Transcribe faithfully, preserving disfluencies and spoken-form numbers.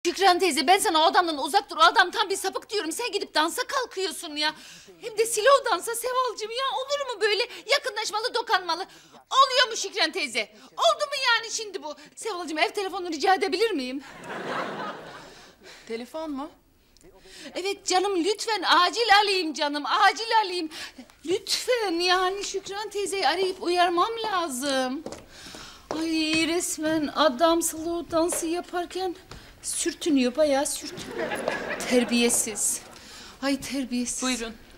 Şükran teyze ben sana o adamdan uzak dur. O adam tam bir sapık diyorum. Sen gidip dansa kalkıyorsun ya. Hem de slow dansa Sevalcığım ya. Olur mu böyle yakınlaşmalı dokanmalı? Oluyor mu Şükran teyze? Oldu mu yani şimdi bu? Sevalcığım ev telefonu rica edebilir miyim? Telefon mu? Evet canım lütfen acil alayım canım. Acil alayım. Lütfen yani Şükran teyzeyi arayıp uyarmam lazım. Ay resmen adam slow dansı yaparken sürtünüyor, bayağı sürtünüyor. Terbiyesiz. Ay terbiyesiz. Buyurun.